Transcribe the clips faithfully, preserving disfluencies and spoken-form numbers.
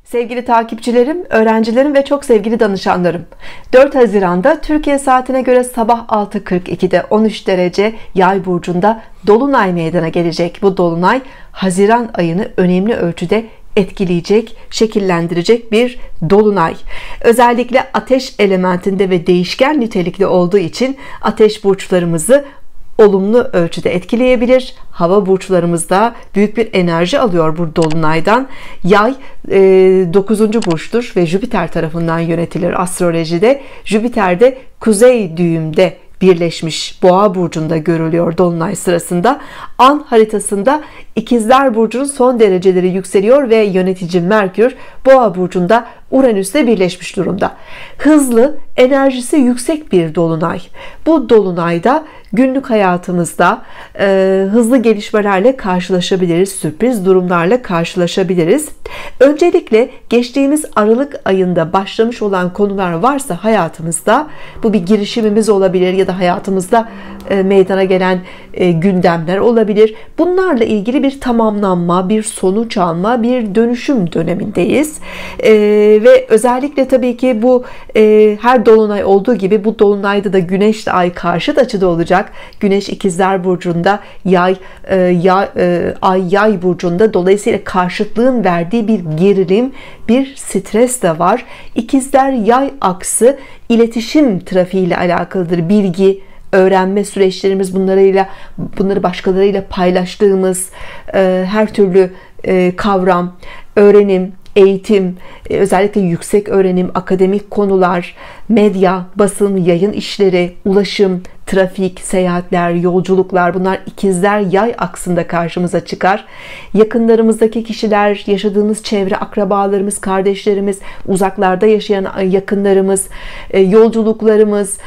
Sevgili takipçilerim, öğrencilerim ve çok sevgili danışanlarım, dört Haziran'da Türkiye saatine göre sabah altı kırk iki'de on üç derece Yay burcunda dolunay meydana gelecek. Bu dolunay Haziran ayını önemli ölçüde etkileyecek, şekillendirecek bir dolunay. Özellikle ateş elementinde ve değişken nitelikli olduğu için ateş burçlarımızı olumlu ölçüde etkileyebilir. Hava burçlarımızda büyük bir enerji alıyor bu dolunaydan. Yay dokuzuncu burçtur ve Jüpiter tarafından yönetilir astrolojide. Jüpiter de kuzey düğümde birleşmiş Boğa burcunda görülüyor dolunay sırasında. An haritasında İkizler burcunun son dereceleri yükseliyor ve yönetici Merkür Boğa burcunda Uranüs'le birleşmiş durumda. Hızlı, enerjisi yüksek bir dolunay. Bu dolunayda günlük hayatımızda e, hızlı gelişmelerle karşılaşabiliriz, sürpriz durumlarla karşılaşabiliriz. Öncelikle geçtiğimiz Aralık ayında başlamış olan konular varsa hayatımızda, bu bir girişimimiz olabilir ya da hayatımızda e, meydana gelen e, gündemler olabilir. Bunlarla ilgili bir tamamlanma, bir sonuç alma, bir dönüşüm dönemindeyiz. E, ve özellikle tabii ki bu e, her dolunay olduğu gibi bu dolunayda da Güneş de Ay karşıt açıda olacak. Güneş İkizler burcunda, Yay e, ya, e, Ay Yay burcunda, dolayısıyla karşıtlığın verdiği bir gerilim, bir stres de var. İkizler Yay aksı iletişim trafiği ile alakalıdır. Bilgi, öğrenme süreçlerimiz, bunlarıyla bunları başkalarıyla paylaştığımız e, her türlü e, kavram, öğrenim, eğitim, özellikle yüksek öğrenim, akademik konular, medya, basın, yayın işleri, ulaşım, trafik, seyahatler, yolculuklar, bunlar ikizler yay aksında karşımıza çıkar. Yakınlarımızdaki kişiler, yaşadığımız çevre, akrabalarımız, kardeşlerimiz, uzaklarda yaşayan yakınlarımız, yolculuklarımız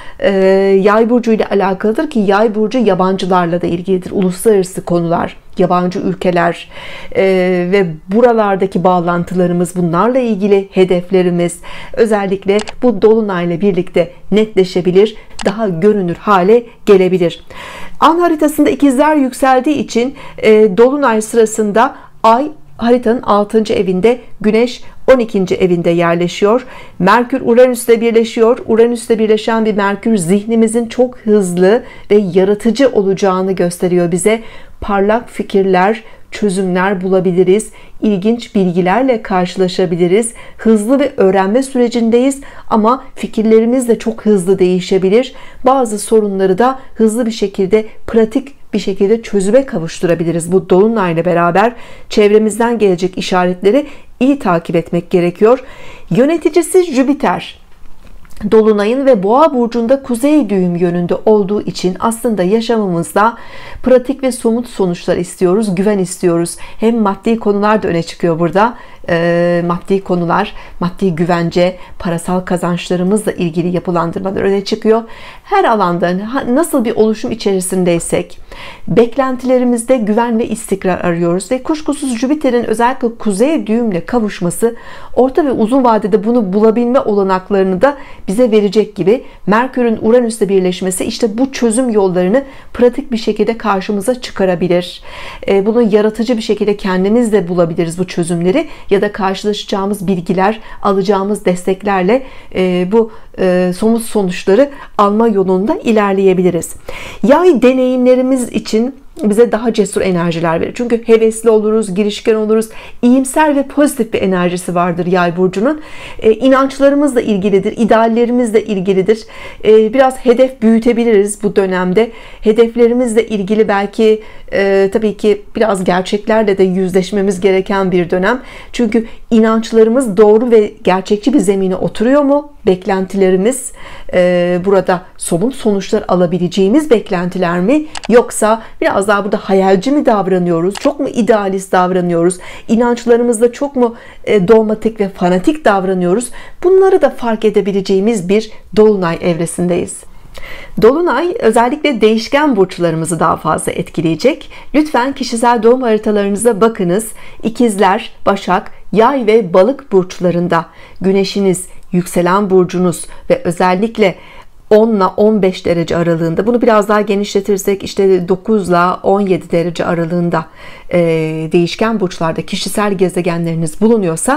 yay burcu ile alakalıdır ki yay burcu yabancılarla da ilgilidir. Uluslararası konular, yabancı ülkeler e, ve buralardaki bağlantılarımız, bunlarla ilgili hedeflerimiz özellikle bu dolunayla birlikte netleşebilir, daha görünür hale gelebilir. An haritasında ikizler yükseldiği için e, dolunay sırasında Ay haritanın altıncı evinde, Güneş on ikinci evinde yerleşiyor. Merkür Uranüs'le birleşiyor. Uranüs'le birleşen bir Merkür zihnimizin çok hızlı ve yaratıcı olacağını gösteriyor bize. Parlak fikirler, çözümler bulabiliriz. İlginç bilgilerle karşılaşabiliriz. Hızlı ve öğrenme sürecindeyiz ama fikirlerimiz de çok hızlı değişebilir. Bazı sorunları da hızlı bir şekilde, pratik bir şekilde çözüme kavuşturabiliriz. Bu dolunayla beraber çevremizden gelecek işaretleri iyi takip etmek gerekiyor. Yöneticisi Jüpiter dolunayın ve Boğa burcunda kuzey düğüm yönünde olduğu için aslında yaşamımızda pratik ve somut sonuçlar istiyoruz, güven istiyoruz. Hem maddi konular da öne çıkıyor burada. E, maddi konular, maddi güvence, parasal kazançlarımızla ilgili yapılandırmalar öne çıkıyor. Her alanda nasıl bir oluşum içerisindeysek beklentilerimizde güven ve istikrar arıyoruz ve kuşkusuz Jüpiter'in özellikle kuzey düğümle kavuşması orta ve uzun vadede bunu bulabilme olanaklarını da bize verecek gibi. Merkür'ün Uranüs'le birleşmesi işte bu çözüm yollarını pratik bir şekilde karşımıza çıkarabilir. E, bunu yaratıcı bir şekilde kendimiz de bulabiliriz bu çözümleri ya da karşılaşacağımız bilgiler, alacağımız desteklerle e, bu e, somut sonuçları alma yolunda ilerleyebiliriz. Yay deneyimlerimiz için bize daha cesur enerjiler verir. Çünkü hevesli oluruz, girişken oluruz. İyimser ve pozitif bir enerjisi vardır Yay burcunun. E, inançlarımızla ilgilidir, ideallerimizle ilgilidir. E, biraz hedef büyütebiliriz bu dönemde. Hedeflerimizle ilgili belki e, tabii ki biraz gerçeklerle de yüzleşmemiz gereken bir dönem. Çünkü inançlarımız doğru ve gerçekçi bir zemine oturuyor mu? Beklentilerimiz e, burada somut sonuçlar alabileceğimiz beklentiler mi? Yoksa biraz daha burada hayalci mi davranıyoruz? Çok mu idealist davranıyoruz? İnançlarımızda çok mu e, dogmatik ve fanatik davranıyoruz? Bunları da fark edebileceğimiz bir dolunay evresindeyiz. Dolunay özellikle değişken burçlarımızı daha fazla etkileyecek. Lütfen kişisel doğum haritalarınıza bakınız. İkizler, Başak, Yay ve Balık burçlarında Güneşiniz, yükselen burcunuz ve özellikle on ile on beş derece aralığında, bunu biraz daha genişletirsek işte dokuz ile on yedi derece aralığında e, değişken burçlarda kişisel gezegenleriniz bulunuyorsa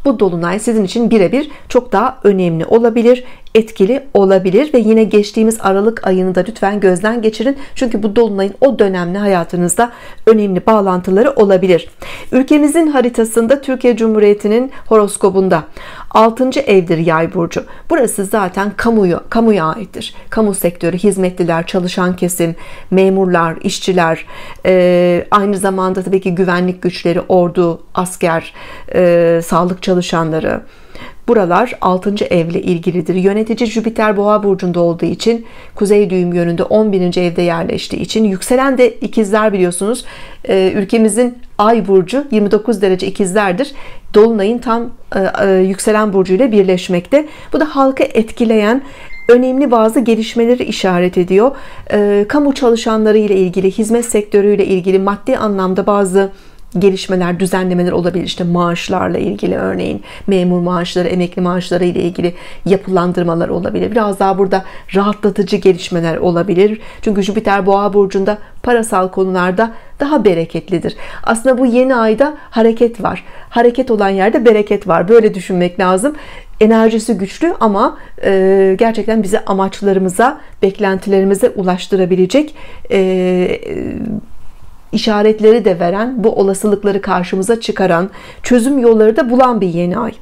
bu dolunay sizin için birebir çok daha önemli olabilir, etkili olabilir ve yine geçtiğimiz Aralık ayını da lütfen gözden geçirin. Çünkü bu dolunayın o dönemle hayatınızda önemli bağlantıları olabilir. Ülkemizin haritasında, Türkiye Cumhuriyeti'nin horoskobunda altıncı evdir Yay burcu. Burası zaten kamuya, kamuya aittir. Kamu sektörü, hizmetliler, çalışan kesim, memurlar, işçiler, e, aynı zamanda tabii ki güvenlik güçleri, ordu, asker, e, sağlık çalışanları. Buralar altıncı evle ilgilidir. Yönetici Jüpiter Boğa burcunda olduğu için, kuzey düğüm yönünde on birinci evde yerleştiği için, yükselen de ikizler biliyorsunuz. Ee, ülkemizin ay burcu yirmi dokuz derece ikizlerdir. Dolunayın tam e, e, yükselen burcu ile birleşmekte. Bu da halkı etkileyen önemli bazı gelişmeleri işaret ediyor. E, kamu çalışanları ile ilgili, hizmet sektörüyle ilgili maddi anlamda bazı gelişmeler, düzenlemeler olabilir. İşte maaşlarla ilgili, örneğin memur maaşları, emekli maaşları ile ilgili yapılandırmalar olabilir. Biraz daha burada rahatlatıcı gelişmeler olabilir. Çünkü Jüpiter Boğa burcunda parasal konularda daha bereketlidir. Aslında bu yeni ayda hareket var. Hareket olan yerde bereket var. Böyle düşünmek lazım. Enerjisi güçlü ama e, gerçekten bizi amaçlarımıza, beklentilerimize ulaştırabilecek e, işaretleri de veren, bu olasılıkları karşımıza çıkaran, çözüm yolları da bulan bir yeni ay.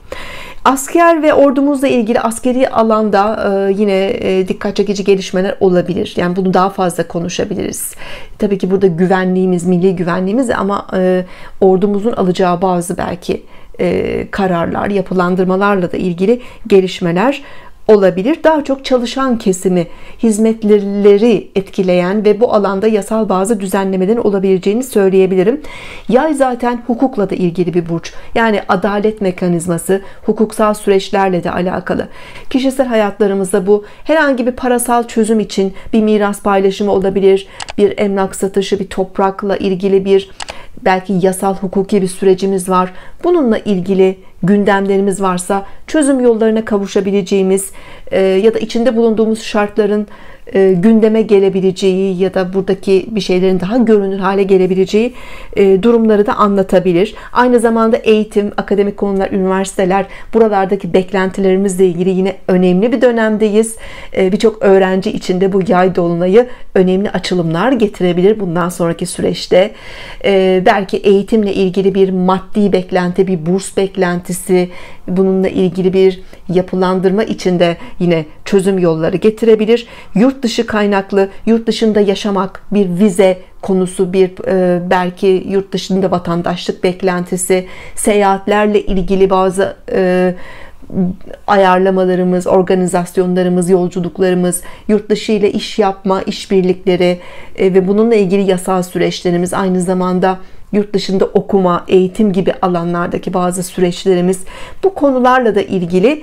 Asker ve ordumuzla ilgili askeri alanda e, yine e, dikkat çekici gelişmeler olabilir. Yani bunu daha fazla konuşabiliriz. Tabii ki burada güvenliğimiz, milli güvenliğimiz, ama e, ordumuzun alacağı bazı belki e, kararlar, yapılandırmalarla da ilgili gelişmeler olabilir. Daha çok çalışan kesimi, hizmetlileri etkileyen ve bu alanda yasal bazı düzenlemelerin olabileceğini söyleyebilirim. Yay zaten hukukla da ilgili bir burç. Yani adalet mekanizması, hukuksal süreçlerle de alakalı. Kişisel hayatlarımızda bu herhangi bir parasal çözüm için bir miras paylaşımı olabilir, bir emlak satışı, bir toprakla ilgili bir belki yasal hukuki bir sürecimiz var. Bununla ilgili gündemlerimiz varsa, çözüm yollarına kavuşabileceğimiz e, ya da içinde bulunduğumuz şartların e, gündeme gelebileceği ya da buradaki bir şeylerin daha görünür hale gelebileceği e, durumları da anlatabilir. Aynı zamanda eğitim, akademik konular, üniversiteler, buralardaki beklentilerimizle ilgili yine önemli bir dönemdeyiz. E, Birçok öğrenci için de bu yay dolunayı önemli açılımlar getirebilir bundan sonraki süreçte. E, belki eğitimle ilgili bir maddi beklenti, bir burs beklentisi, bununla ilgili bir yapılandırma içinde yine çözüm yolları getirebilir. Yurt dışı kaynaklı, yurt dışında yaşamak, bir vize konusu, bir e, belki yurt dışında vatandaşlık beklentisi, seyahatlerle ilgili bazı e, ayarlamalarımız, organizasyonlarımız, yolculuklarımız, yurt dışı ile iş yapma, işbirlikleri e, ve bununla ilgili yasal süreçlerimiz, aynı zamanda yurt dışında okuma, eğitim gibi alanlardaki bazı süreçlerimiz, bu konularla da ilgili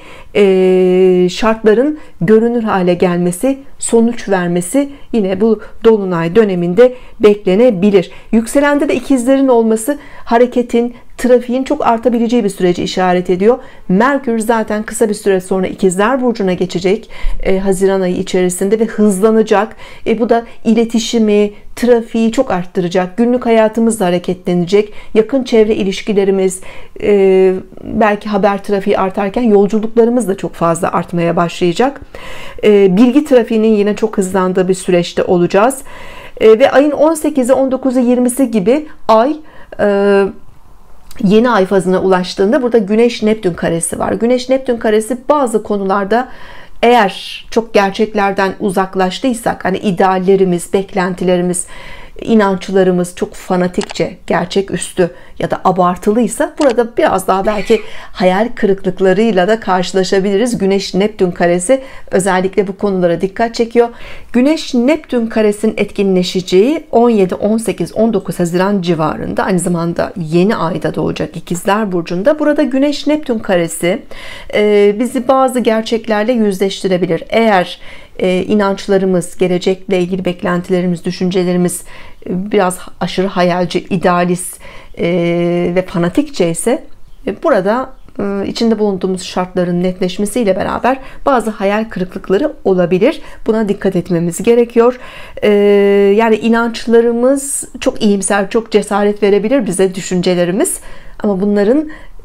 e, şartların görünür hale gelmesi, sonuç vermesi yine bu dolunay döneminde beklenebilir. Yükselende de ikizlerin olması hareketin, trafiğin çok artabileceği bir süreci işaret ediyor. Merkür zaten kısa bir süre sonra ikizler burcuna geçecek e, Haziran ayı içerisinde ve hızlanacak. E, bu da iletişimi, trafiği çok arttıracak. Günlük hayatımız da hareketlenecek. Yakın çevre ilişkilerimiz, e, belki haber trafiği artarken yolculuklarımız da çok fazla artmaya başlayacak. E, bilgi trafiğinin yine çok hızlandığı bir süreçte olacağız. E, ve ayın on sekizi, on dokuzu, yirmisi gibi ay e, yeni ay fazına ulaştığında burada Güneş Neptün karesi var. Güneş Neptün karesi bazı konularda, eğer çok gerçeklerden uzaklaştıysak, hani ideallerimiz, beklentilerimiz, inançlarımız çok fanatikçe, gerçeküstü ya da abartılıysa, burada biraz daha belki hayal kırıklıklarıyla da karşılaşabiliriz. Güneş Neptün karesi özellikle bu konulara dikkat çekiyor. Güneş Neptün karesinin etkinleşeceği on yedi, on sekiz, on dokuz Haziran civarında, aynı zamanda yeni ayda doğacak İkizler burcunda. Burada Güneş Neptün karesi bizi bazı gerçeklerle yüzleştirebilir. Eğer e, inançlarımız, gelecekle ilgili beklentilerimiz, düşüncelerimiz e, biraz aşırı hayalci, idealist e, ve fanatikçe ise e, burada e, içinde bulunduğumuz şartların netleşmesiyle beraber bazı hayal kırıklıkları olabilir. Buna dikkat etmemiz gerekiyor. E, yani inançlarımız çok iyimser, çok cesaret verebilir bize, düşüncelerimiz. Ama bunların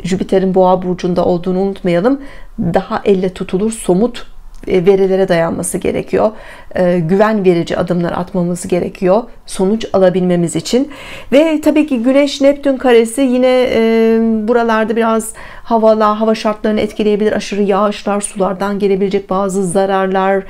Jüpiter'in Boğa burcunda olduğunu unutmayalım. Daha elle tutulur, somut verilere dayanması gerekiyor. Güven verici adımlar atmamız gerekiyor sonuç alabilmemiz için. Ve tabii ki Güneş Neptün karesi yine buralarda biraz havalar, hava şartlarını etkileyebilir. Aşırı yağışlar, sulardan gelebilecek bazı zararlar,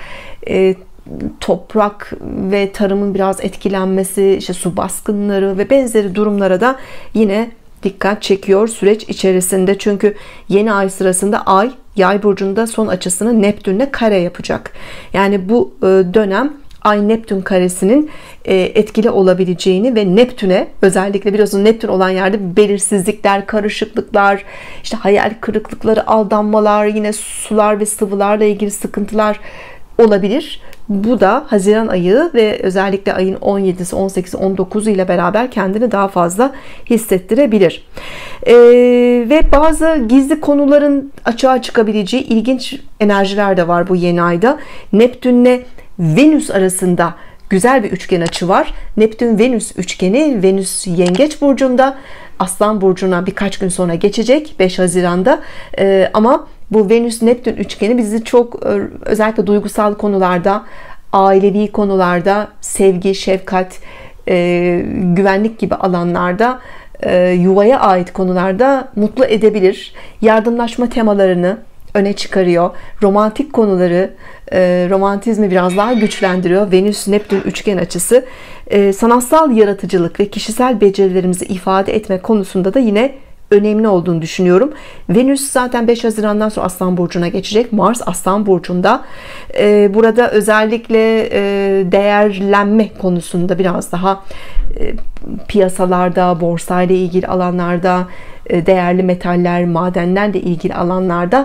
toprak ve tarımın biraz etkilenmesi, işte su baskınları ve benzeri durumlara da yine dikkat çekiyor süreç içerisinde. Çünkü yeni ay sırasında ay Yay burcunda son açısını Neptün'le kare yapacak. Yani bu dönem Ay Neptün karesinin etkili olabileceğini ve Neptün'e, özellikle biliyorsunuz Neptün olan yerde belirsizlikler, karışıklıklar, işte hayal kırıklıkları, aldanmalar, yine sular ve sıvılarla ilgili sıkıntılar olabilir. Bu da Haziran ayı ve özellikle ayın on yedisi, on sekizi, on dokuzu ile beraber kendini daha fazla hissettirebilir. Ee, ve bazı gizli konuların açığa çıkabileceği ilginç enerjiler de var bu yeni ayda. Neptünle Venüs arasında güzel bir üçgen açı var. Neptün-Venüs üçgeni, Venüs Yengeç burcunda, Aslan burcuna birkaç gün sonra geçecek beş Haziran'da. Ee, ama bu Venüs-Neptün üçgeni bizi çok özellikle duygusal konularda, ailevi konularda, sevgi, şefkat, e, güvenlik gibi alanlarda, e, yuvaya ait konularda mutlu edebilir. Yardımlaşma temalarını öne çıkarıyor. Romantik konuları, e, romantizmi biraz daha güçlendiriyor. Venüs-Neptün üçgen açısı e, sanatsal yaratıcılık ve kişisel becerilerimizi ifade etme konusunda da yine önemli olduğunu düşünüyorum. Venüs zaten beş Haziran'dan sonra Aslan burcuna geçecek. Mars Aslan burcunda. Ee, burada özellikle e, değerlenme konusunda biraz daha e, piyasalarda, borsayla ilgili alanlarda, e, değerli metaller, madenlerle ilgili alanlarda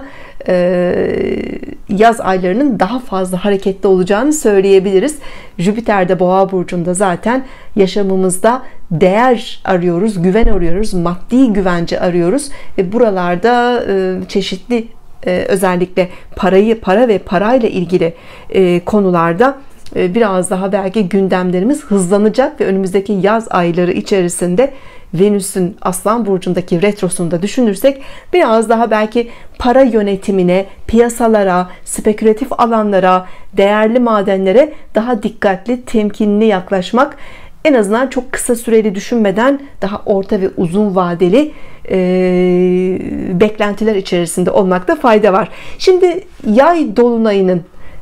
e, yaz aylarının daha fazla hareketli olacağını söyleyebiliriz. Jüpiter de Boğa burcunda zaten yaşamımızda değer arıyoruz, güven arıyoruz, maddi güvence arıyoruz ve buralarda e, çeşitli e, özellikle parayı, para ve parayla ilgili e, konularda e, biraz daha belki gündemlerimiz hızlanacak ve önümüzdeki yaz ayları içerisinde Venüs'ün Aslan burcundaki retrosunu da düşünürsek biraz daha belki para yönetimine, piyasalara, spekülatif alanlara, değerli madenlere daha dikkatli, temkinli yaklaşmak, en azından çok kısa süreli düşünmeden daha orta ve uzun vadeli e, beklentiler içerisinde olmakta fayda var. Şimdi yay dolunayının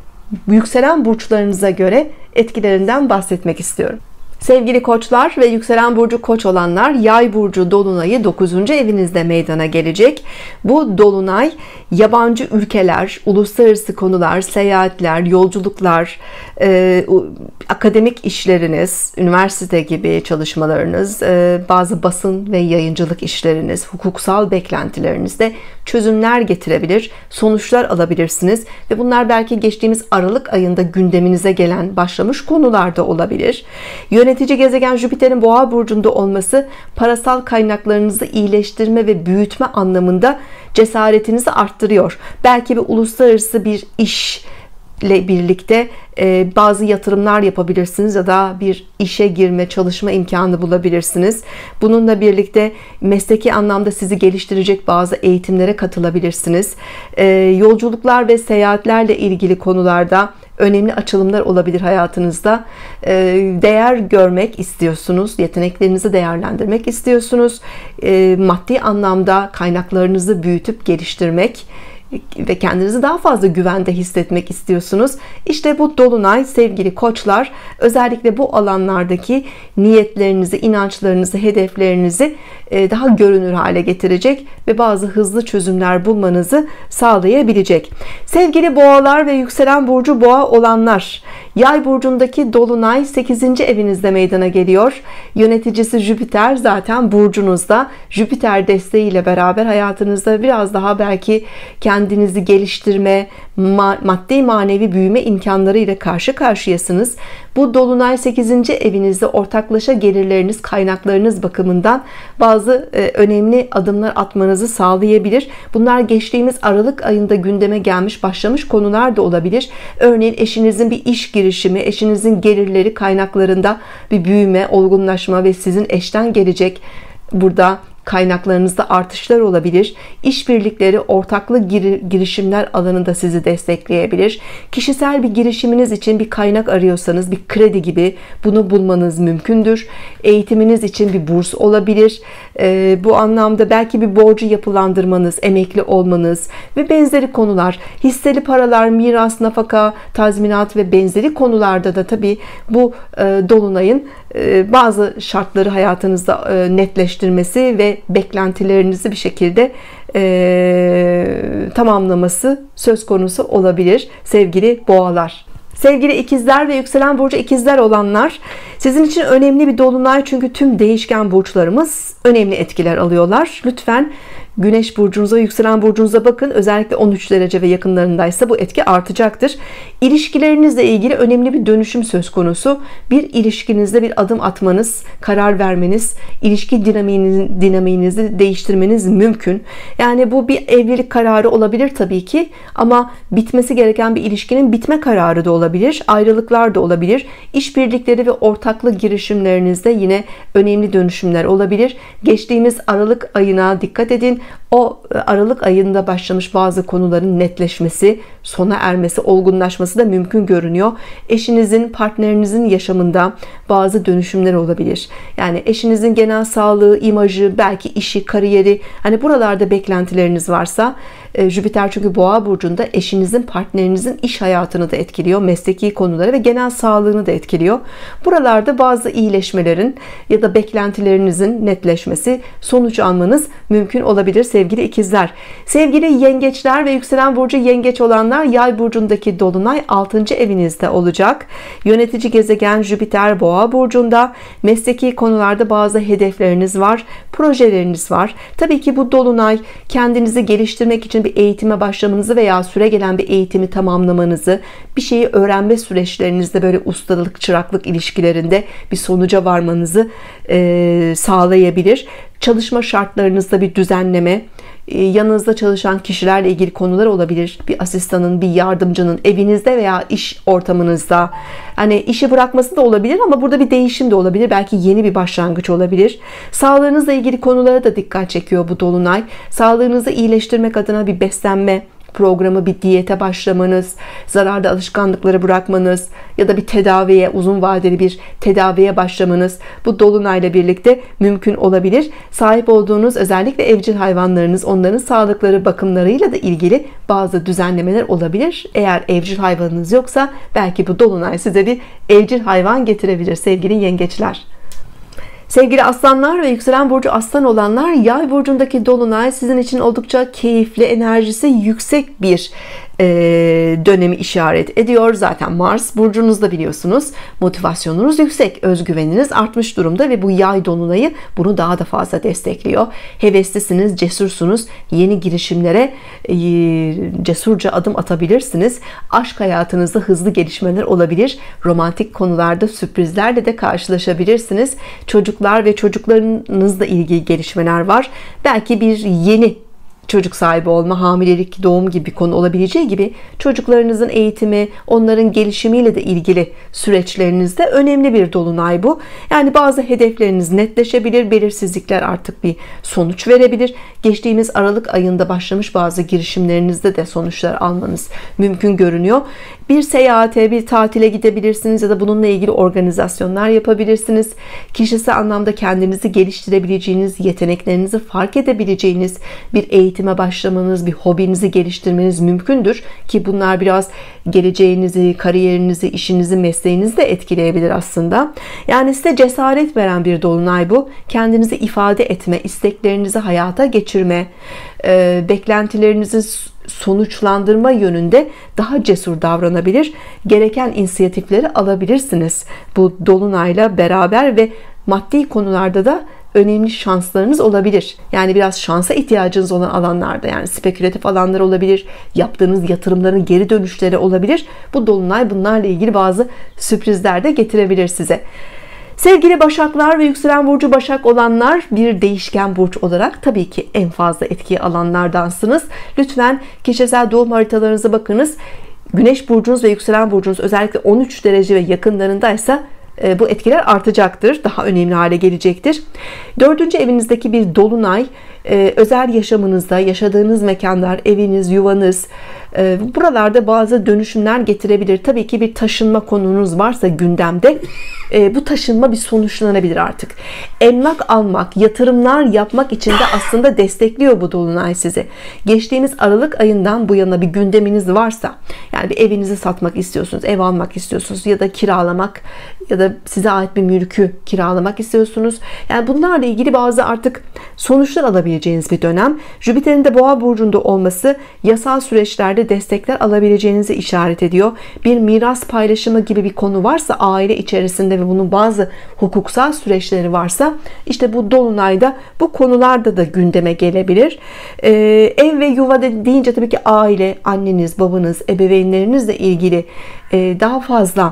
yükselen burçlarınıza göre etkilerinden bahsetmek istiyorum. Sevgili koçlar ve yükselen burcu koç olanlar, yay burcu dolunayı dokuzuncu evinizde meydana gelecek. Bu dolunay yabancı ülkeler, uluslararası konular, seyahatler, yolculuklar, e, akademik işleriniz, üniversite gibi çalışmalarınız, e, bazı basın ve yayıncılık işleriniz, hukuksal beklentilerinizde çözümler getirebilir, sonuçlar alabilirsiniz ve bunlar belki geçtiğimiz Aralık ayında gündeminize gelen, başlamış konular da olabilir. Yönetici gezegen Jüpiter'in Boğa burcunda olması parasal kaynaklarınızı iyileştirme ve büyütme anlamında cesaretinizi arttırıyor. Belki bir uluslararası bir iş ile birlikte e, bazı yatırımlar yapabilirsiniz ya da bir işe girme, çalışma imkanı bulabilirsiniz. Bununla birlikte mesleki anlamda sizi geliştirecek bazı eğitimlere katılabilirsiniz. E, yolculuklar ve seyahatlerle ilgili konularda önemli açılımlar olabilir hayatınızda. E, değer görmek istiyorsunuz, yeteneklerinizi değerlendirmek istiyorsunuz. E, maddi anlamda kaynaklarınızı büyütüp geliştirmek ve kendinizi daha fazla güvende hissetmek istiyorsunuz. İşte bu dolunay sevgili koçlar özellikle bu alanlardaki niyetlerinizi, inançlarınızı, hedeflerinizi daha görünür hale getirecek ve bazı hızlı çözümler bulmanızı sağlayabilecek. Sevgili boğalar ve yükselen burcu boğa olanlar, yay burcundaki dolunay sekizinci evinizde meydana geliyor. Yöneticisi Jüpiter zaten burcunuzda. Jüpiter desteğiyle beraber hayatınızda biraz daha belki kendinizi geliştirme, maddi manevi büyüme imkanları ile karşı karşıyasınız. Bu dolunay sekizinci evinizde ortaklaşa gelirleriniz, kaynaklarınız bakımından bazı önemli adımlar atmanızı sağlayabilir. Bunlar geçtiğimiz Aralık ayında gündeme gelmiş, başlamış konular da olabilir. Örneğin eşinizin bir iş girişimi, eşinizin gelirleri, kaynaklarında bir büyüme, olgunlaşma ve sizin eşten gelecek burada kaynaklarınızda artışlar olabilir. İşbirlikleri, ortaklı girişimler alanında sizi destekleyebilir. Kişisel bir girişiminiz için bir kaynak arıyorsanız, bir kredi gibi, bunu bulmanız mümkündür. Eğitiminiz için bir burs olabilir. Ee, bu anlamda belki bir borcu yapılandırmanız, emekli olmanız ve benzeri konular, hisseli paralar, miras, nafaka, tazminat ve benzeri konularda da tabii bu e, dolunayın e, bazı şartları hayatınızda e, netleştirmesi ve beklentilerinizi bir şekilde e, tamamlaması söz konusu olabilir sevgili boğalar. Sevgili ikizler ve yükselen burcu ikizler olanlar, sizin için önemli bir dolunay, çünkü tüm değişken burçlarımız önemli etkiler alıyorlar. Lütfen Güneş burcunuza, yükselen burcunuza bakın. Özellikle on üç derece ve yakınlarındaysa bu etki artacaktır. İlişkilerinizle ilgili önemli bir dönüşüm söz konusu. Bir ilişkinizde bir adım atmanız, karar vermeniz, ilişki dinamiğinizi, dinamiğinizi değiştirmeniz mümkün. Yani bu bir evlilik kararı olabilir tabii ki, ama bitmesi gereken bir ilişkinin bitme kararı da olabilir. Ayrılıklar da olabilir. İşbirlikleri ve ortaklı girişimlerinizde yine önemli dönüşümler olabilir. Geçtiğimiz Aralık ayına dikkat edin. O Aralık ayında başlamış bazı konuların netleşmesi, sona ermesi, olgunlaşması da mümkün görünüyor. Eşinizin, partnerinizin yaşamında bazı dönüşümler olabilir. Yani eşinizin genel sağlığı, imajı, belki işi, kariyeri, hani buralarda beklentileriniz varsa, Jüpiter çünkü Boğa burcunda eşinizin, partnerinizin iş hayatını da etkiliyor, mesleki konuları ve genel sağlığını da etkiliyor. Buralarda bazı iyileşmelerin ya da beklentilerinizin netleşmesi, sonuç almanız mümkün olabilir sevgili ikizler. Sevgili yengeçler ve yükselen burcu yengeç olanlar, yay burcundaki dolunay altıncı evinizde olacak. Yönetici gezegen Jüpiter Boğa burcunda. Mesleki konularda bazı hedefleriniz var, projeleriniz var. Tabii ki bu dolunay kendinizi geliştirmek için bir eğitime başlamanızı veya süregelen bir eğitimi tamamlamanızı, bir şeyi öğrenme süreçlerinizde, böyle ustalık, çıraklık ilişkilerinde bir sonuca varmanızı e, sağlayabilir. Çalışma şartlarınızda bir düzenleme, yanınızda çalışan kişilerle ilgili konular olabilir. Bir asistanın, bir yardımcının, evinizde veya iş ortamınızda. Hani işi bırakması da olabilir, ama burada bir değişim de olabilir. Belki yeni bir başlangıç olabilir. Sağlığınızla ilgili konulara da dikkat çekiyor bu dolunay. Sağlığınızı iyileştirmek adına bir beslenme programı, bir diyete başlamanız, zararlı alışkanlıkları bırakmanız ya da bir tedaviye, uzun vadeli bir tedaviye başlamanız bu dolunayla birlikte mümkün olabilir. Sahip olduğunuz özellikle evcil hayvanlarınız, onların sağlıkları, bakımlarıyla da ilgili bazı düzenlemeler olabilir. Eğer evcil hayvanınız yoksa belki bu dolunay size bir evcil hayvan getirebilir sevgili yengeçler. Sevgili aslanlar ve yükselen burcu aslan olanlar, yay burcundaki dolunay sizin için oldukça keyifli, enerjisi yüksek bir e, dönemi işaret ediyor. Zaten Mars burcunuzda, biliyorsunuz. Motivasyonunuz yüksek, özgüveniniz artmış durumda ve bu yay dolunayı bunu daha da fazla destekliyor. Heveslisiniz, cesursunuz. Yeni girişimlere e, cesurca adım atabilirsiniz. Aşk hayatınızda hızlı gelişmeler olabilir. Romantik konularda sürprizlerle de karşılaşabilirsiniz. Çocuklar ve çocuklarınızla ilgili gelişmeler var. Belki bir yeni çocuk sahibi olma, hamilelik, doğum gibi bir konu olabileceği gibi çocuklarınızın eğitimi, onların gelişimiyle de ilgili süreçlerinizde önemli bir dolunay bu. Yani bazı hedefleriniz netleşebilir, belirsizlikler artık bir sonuç verebilir. Geçtiğimiz Aralık ayında başlamış bazı girişimlerinizde de sonuçlar almanız mümkün görünüyor. Bir seyahate, bir tatile gidebilirsiniz ya da bununla ilgili organizasyonlar yapabilirsiniz. Kişisel anlamda kendinizi geliştirebileceğiniz, yeteneklerinizi fark edebileceğiniz bir eğitime başlamanız, bir hobinizi geliştirmeniz mümkündür ki bunlar biraz geleceğinizi, kariyerinizi, işinizi, mesleğinizi de etkileyebilir aslında. Yani size cesaret veren bir dolunay bu. Kendinizi ifade etme, isteklerinizi hayata geçirme, beklentilerinizi sonuçlandırma yönünde daha cesur davranabilir, gereken inisiyatifleri alabilirsiniz bu dolunayla beraber ve maddi konularda da önemli şanslarınız olabilir. Yani biraz şansa ihtiyacınız olan alanlarda, yani spekülatif alanlar olabilir, yaptığınız yatırımların geri dönüşleri olabilir. Bu dolunay bunlarla ilgili bazı sürprizler de getirebilir size. Sevgili Başaklar ve yükselen burcu Başak olanlar, bir değişken burç olarak tabii ki en fazla etkiyi alanlardansınız. Lütfen kişisel doğum haritalarınıza bakınız. Güneş burcunuz ve yükselen burcunuz özellikle on üç derece ve yakınlarındaysa bu etkiler artacaktır. Daha önemli hale gelecektir. Dördüncü evinizdeki bir dolunay özel yaşamınızda, yaşadığınız mekanlar, eviniz, yuvanız, buralarda bazı dönüşümler getirebilir. Tabii ki bir taşınma konunuz varsa gündemde, bu taşınma bir sonuçlanabilir artık. Emlak almak, yatırımlar yapmak için de aslında destekliyor bu dolunay sizi. Geçtiğimiz Aralık ayından bu yana bir gündeminiz varsa, yani bir evinizi satmak istiyorsunuz, ev almak istiyorsunuz ya da kiralamak ya da size ait bir mülkü kiralamak istiyorsunuz. Yani bunlarla ilgili bazı artık sonuçlar alabileceğiniz bir dönem. Jüpiter'in de Boğa burcunda olması yasal süreçlerde destekler alabileceğinizi işaret ediyor. Bir miras paylaşımı gibi bir konu varsa aile içerisinde ve bunun bazı hukuksal süreçleri varsa, işte bu dolunayda bu konularda da gündeme gelebilir. Ee, ev ve yuva deyince tabii ki aile, anneniz, babanız, ebeveynlerinizle ilgili e, daha fazla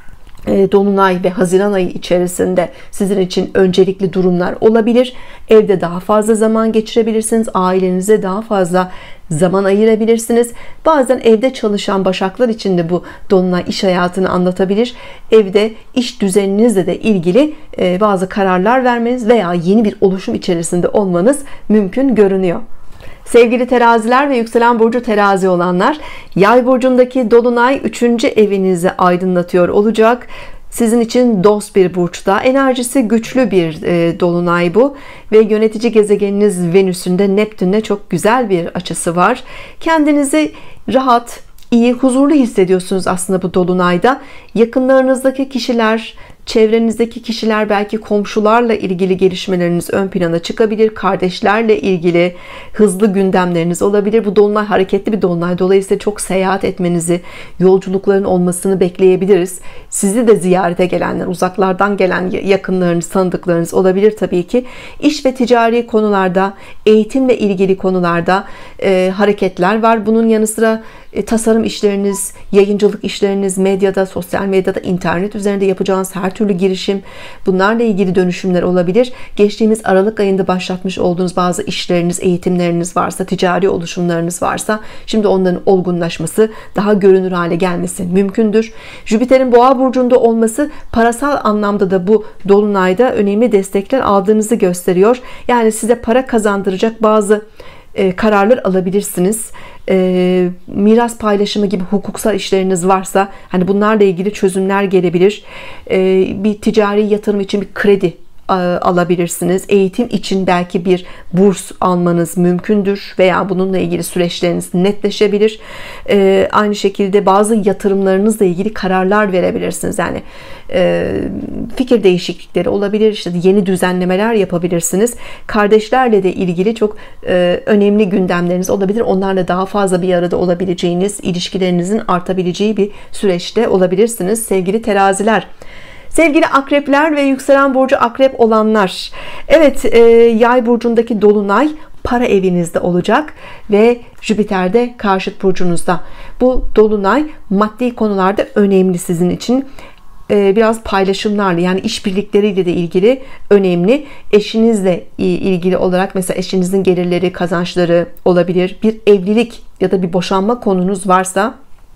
Dolunay ve Haziran ayı içerisinde sizin için öncelikli durumlar olabilir. Evde daha fazla zaman geçirebilirsiniz. Ailenize daha fazla zaman ayırabilirsiniz. Bazen evde çalışan başaklar için de bu dolunay iş hayatını anlatabilir. Evde iş düzeninizle de ilgili bazı kararlar vermeniz veya yeni bir oluşum içerisinde olmanız mümkün görünüyor. Sevgili teraziler ve yükselen burcu terazi olanlar, yay burcundaki dolunay üçüncü evinizi aydınlatıyor olacak. Sizin için dost bir burçta, enerjisi güçlü bir e, dolunay bu ve yönetici gezegeniniz Venüs'ün de Neptün'le çok güzel bir açısı var. Kendinizi rahat, iyi, huzurlu hissediyorsunuz aslında bu dolunayda. Yakınlarınızdaki kişiler, çevrenizdeki kişiler, belki komşularla ilgili gelişmeleriniz ön plana çıkabilir. Kardeşlerle ilgili hızlı gündemleriniz olabilir. Bu dolunay hareketli bir dolunay. Dolayısıyla çok seyahat etmenizi, yolculukların olmasını bekleyebiliriz. Sizi de ziyarete gelenler, uzaklardan gelen yakınlarınız, tanıdıklarınız olabilir tabii ki. İş ve ticari konularda, eğitimle ilgili konularda e, hareketler var. Bunun yanı sıra e, tasarım işleriniz, yayıncılık işleriniz, medyada, sosyal medyada, internet üzerinde yapacağınız her türlü girişim, bunlarla ilgili dönüşümler olabilir. Geçtiğimiz Aralık ayında başlatmış olduğunuz bazı işleriniz, eğitimleriniz varsa, ticari oluşumlarınız varsa, şimdi onların olgunlaşması, daha görünür hale gelmesi mümkündür. Jüpiter'in Boğa burcunda olması parasal anlamda da bu dolunayda önemli destekler aldığınızı gösteriyor. Yani size para kazandıracak bazı e, kararlar alabilirsiniz. E, miras paylaşımı gibi hukuksal işleriniz varsa, hani bunlarla ilgili çözümler gelebilir. E, bir ticari yatırım için bir kredi alabilirsiniz. Eğitim için belki bir burs almanız mümkündür veya bununla ilgili süreçleriniz netleşebilir. Ee, aynı şekilde bazı yatırımlarınızla ilgili kararlar verebilirsiniz. Yani e, fikir değişiklikleri olabilir. İşte yeni düzenlemeler yapabilirsiniz. Kardeşlerle de ilgili çok e, önemli gündemleriniz olabilir. Onlarla daha fazla bir arada olabileceğiniz, ilişkilerinizin artabileceği bir süreçte olabilirsiniz sevgili teraziler. Sevgili akrepler ve yükselen burcu akrep olanlar, evet, e, yay burcundaki dolunay para evinizde olacak ve Jüpiter de karşıt burcunuzda. Bu dolunay maddi konularda önemli sizin için. E, biraz paylaşımlarla, yani işbirlikleriyle de ilgili önemli. Eşinizle ilgili olarak mesela eşinizin gelirleri, kazançları olabilir. Bir evlilik ya da bir boşanma konunuz varsa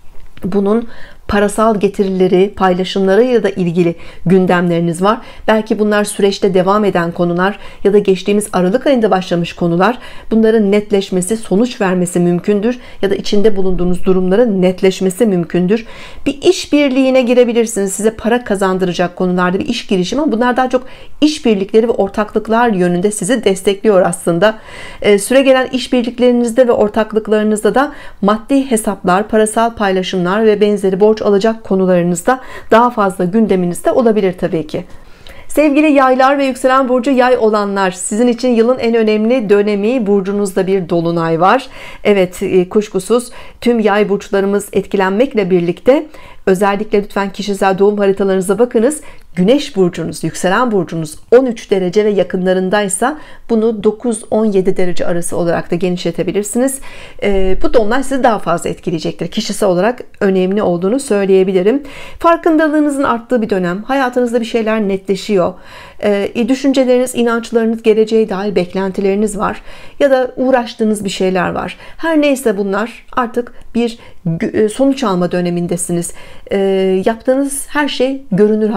bunun parasal getirileri, paylaşımlarıyla da ilgili gündemleriniz var. Belki bunlar süreçte devam eden konular ya da geçtiğimiz Aralık ayında başlamış konular. Bunların netleşmesi, sonuç vermesi mümkündür ya da içinde bulunduğunuz durumların netleşmesi mümkündür. Bir iş birliğine girebilirsiniz. Size para kazandıracak konularda bir iş girişimi, ama bunlar daha çok işbirlikleri ve ortaklıklar yönünde sizi destekliyor aslında. Ee, süre gelen işbirliklerinizde ve ortaklıklarınızda da maddi hesaplar, parasal paylaşımlar ve benzeri borç alacak konularınızda daha fazla gündeminizde olabilir tabii ki. Sevgili yaylar ve yükselen burcu yay olanlar, sizin için yılın en önemli dönemi, burcunuzda bir dolunay var. Evet, kuşkusuz tüm yay burçlarımız etkilenmekle birlikte özellikle lütfen kişisel doğum haritalarınıza bakınız. Güneş burcunuz, yükselen burcunuz on üç derece ve yakınlarındaysa bunu dokuz on yedi derece arası olarak da genişletebilirsiniz. Ee, bu dolunay sizi daha fazla etkileyecektir. Kişisel olarak önemli olduğunu söyleyebilirim. Farkındalığınızın arttığı bir dönem. Hayatınızda bir şeyler netleşiyor. Ee, düşünceleriniz, inançlarınız, geleceğe dair beklentileriniz var. Ya da uğraştığınız bir şeyler var. Her neyse bunlar artık bir sonuç alma dönemindesiniz. Ee, yaptığınız her şey görünür hale geliyor.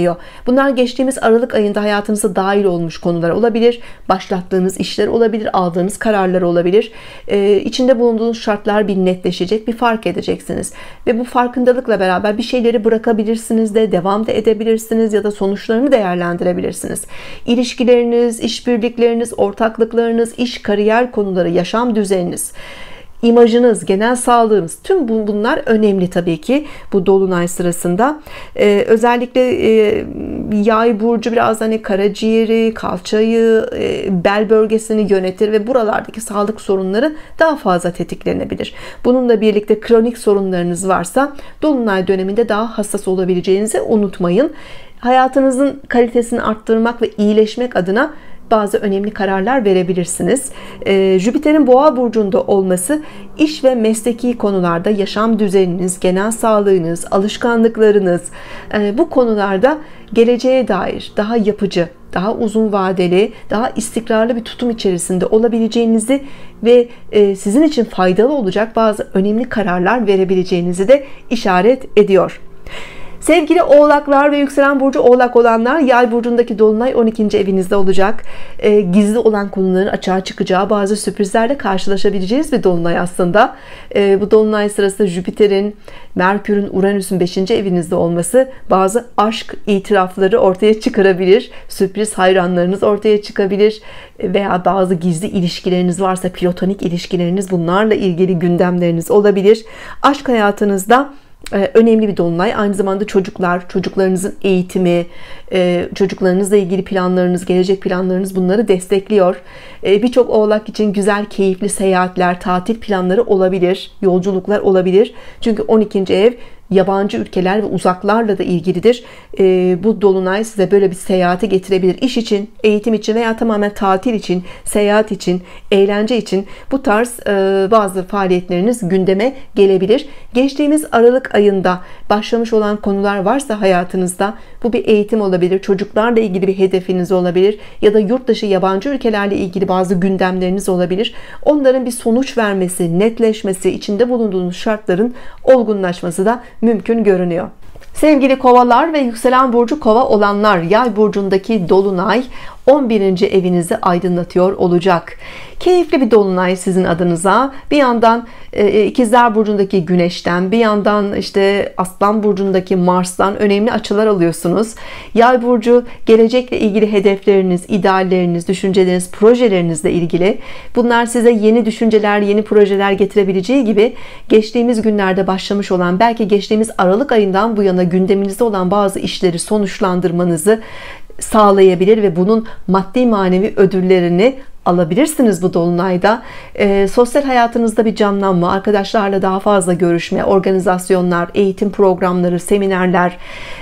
geliyor. Bunlar geçtiğimiz Aralık ayında hayatınıza dahil olmuş konular olabilir. Başlattığınız işler olabilir, aldığınız kararlar olabilir. Ee, içinde bulunduğunuz şartlar bir netleşecek, bir fark edeceksiniz. Ve bu farkındalıkla beraber bir şeyleri bırakabilirsiniz de, devam da edebilirsiniz ya da sonuçlarını değerlendirebilirsiniz. İlişkileriniz, işbirlikleriniz, ortaklıklarınız, iş, kariyer konuları, yaşam düzeniniz, İmajınız, genel sağlığınız, tüm bunlar önemli tabii ki bu dolunay sırasında. Ee, özellikle e, yay burcu biraz hani karaciğeri, kalçayı, e, bel bölgesini yönetir ve buralardaki sağlık sorunları daha fazla tetiklenebilir. Bununla birlikte kronik sorunlarınız varsa dolunay döneminde daha hassas olabileceğinizi unutmayın. Hayatınızın kalitesini arttırmak ve iyileşmek adına bazı önemli kararlar verebilirsiniz. Ee, Jüpiter'in Boğa burcunda olması iş ve mesleki konularda yaşam düzeniniz, genel sağlığınız, alışkanlıklarınız, e, bu konularda geleceğe dair daha yapıcı, daha uzun vadeli, daha istikrarlı bir tutum içerisinde olabileceğinizi ve e, sizin için faydalı olacak bazı önemli kararlar verebileceğinizi de işaret ediyor. Sevgili oğlaklar ve yükselen burcu oğlak olanlar, yay burcundaki dolunay on ikinci evinizde olacak. E, gizli olan konuların açığa çıkacağı, bazı sürprizlerle karşılaşabileceğiniz bir dolunay aslında. E, bu dolunay sırasında Jüpiter'in, Merkür'ün, Uranüs'ün beşinci evinizde olması bazı aşk itirafları ortaya çıkarabilir. Sürpriz hayranlarınız ortaya çıkabilir veya bazı gizli ilişkileriniz varsa, platonik ilişkileriniz, bunlarla ilgili gündemleriniz olabilir. Aşk hayatınızda önemli bir dolunay. Aynı zamanda çocuklar, çocuklarınızın eğitimi, çocuklarınızla ilgili planlarınız, gelecek planlarınız bunları destekliyor. Birçok oğlak için güzel, keyifli seyahatler, tatil planları olabilir, yolculuklar olabilir. Çünkü on ikinci ev yabancı ülkeler ve uzaklarla da ilgilidir. E, bu dolunay size böyle bir seyahati getirebilir. İş için, eğitim için veya tamamen tatil için, seyahat için, eğlence için bu tarz e, bazı faaliyetleriniz gündeme gelebilir. Geçtiğimiz Aralık ayında başlamış olan konular varsa hayatınızda, bu bir eğitim olabilir, çocuklarla ilgili bir hedefiniz olabilir ya da yurt dışı, yabancı ülkelerle ilgili bazı gündemleriniz olabilir. Onların bir sonuç vermesi, netleşmesi, içinde bulunduğunuz şartların olgunlaşması da mümkün görünüyor. Sevgili kovalar ve yükselen burcu kova olanlar, yay burcundaki dolunay on birinci evinizi aydınlatıyor olacak. Keyifli bir dolunay sizin adınıza. Bir yandan e, ikizler burcundaki güneşten, bir yandan işte aslan burcundaki Mars'tan önemli açılar alıyorsunuz. Yay burcu gelecekle ilgili hedefleriniz, idealleriniz, düşünceleriniz, projelerinizle ilgili. Bunlar size yeni düşünceler, yeni projeler getirebileceği gibi geçtiğimiz günlerde başlamış olan, belki geçtiğimiz Aralık ayından bu yana gündeminizde olan bazı işleri sonuçlandırmanızı sağlayabilir ve bunun maddi manevi ödüllerini alabilirsiniz bu dolunayda. E, sosyal hayatınızda bir canlanma, arkadaşlarla daha fazla görüşme, organizasyonlar, eğitim programları, seminerler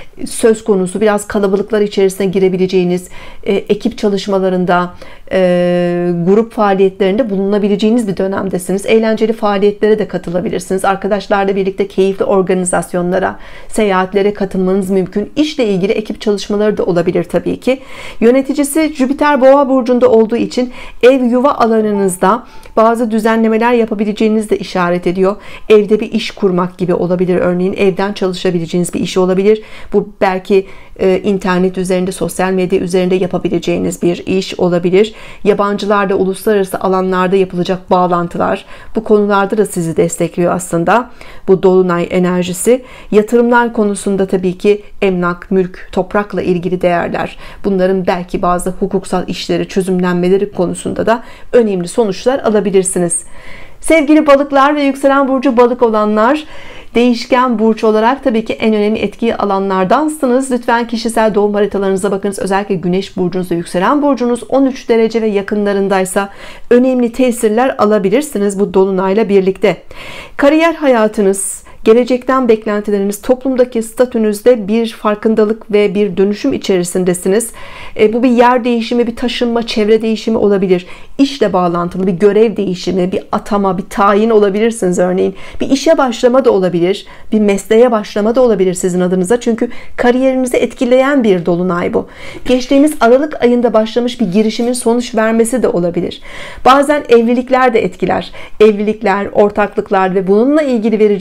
söz konusu. Biraz kalabalıklar içerisine girebileceğiniz, e, ekip çalışmalarında, e, grup faaliyetlerinde bulunabileceğiniz bir dönemdesiniz. Eğlenceli faaliyetlere de katılabilirsiniz. Arkadaşlarla birlikte keyifli organizasyonlara, seyahatlere katılmanız mümkün. İşle ilgili ekip çalışmaları da olabilir tabii ki. Yöneticisi Jüpiter Boğa burcunda olduğu için ev yuva alanınızda bazı düzenlemeler yapabileceğiniz de işaret ediyor. Evde bir iş kurmak gibi olabilir. Örneğin evden çalışabileceğiniz bir iş olabilir. Bu belki e, internet üzerinde, sosyal medya üzerinde yapabileceğiniz bir iş olabilir. Yabancılarla, uluslararası alanlarda yapılacak bağlantılar, bu konularda da sizi destekliyor aslında bu dolunay enerjisi. Yatırımlar konusunda tabii ki emlak, mülk, toprakla ilgili değerler, bunların belki bazı hukuksal işleri, çözümlenmeleri konusunda da önemli sonuçlar alabilirsiniz. Sevgili balıklar ve yükselen burcu balık olanlar, değişken burç olarak tabii ki en önemli etki alanlardansınız. Lütfen kişisel doğum haritalarınıza bakınız. Özellikle güneş burcunuz ve yükselen burcunuz on üç derece ve yakınlarındaysa önemli tesirler alabilirsiniz bu dolunayla birlikte. Kariyer hayatınız, gelecekten beklentileriniz, toplumdaki statünüzde bir farkındalık ve bir dönüşüm içerisindesiniz. E, bu bir yer değişimi, bir taşınma, çevre değişimi olabilir. İşle bağlantılı bir görev değişimi, bir atama, bir tayin olabilirsiniz örneğin. Bir işe başlama da olabilir, bir mesleğe başlama da olabilir sizin adınıza. Çünkü kariyerinizi etkileyen bir dolunay bu. Geçtiğimiz Aralık ayında başlamış bir girişimin sonuç vermesi de olabilir. Bazen evlilikler de etkiler. Evlilikler, ortaklıklar ve bununla ilgili vereceğiniz karar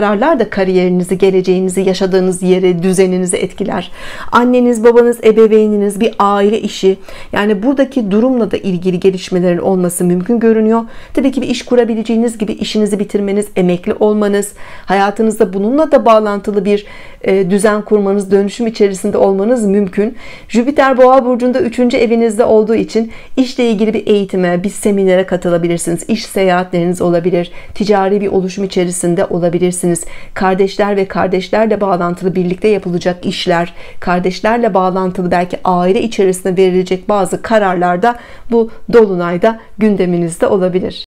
kararlar da kariyerinizi, geleceğinizi, yaşadığınız yeri, düzeninizi etkiler. Anneniz, babanız, ebeveyniniz, bir aile işi, yani buradaki durumla da ilgili gelişmelerin olması mümkün görünüyor. Tabii ki bir iş kurabileceğiniz gibi işinizi bitirmeniz, emekli olmanız, hayatınızda bununla da bağlantılı bir e, düzen kurmanız, dönüşüm içerisinde olmanız mümkün. Jüpiter Boğa burcunda üçüncü evinizde olduğu için işle ilgili bir eğitime, bir seminere katılabilirsiniz. İş seyahatleriniz olabilir. Ticari bir oluşum içerisinde olabilirsiniz. Kardeşler ve kardeşlerle bağlantılı birlikte yapılacak işler, kardeşlerle bağlantılı belki aile içerisinde verilecek bazı kararlarda bu dolunayda gündeminizde olabilir.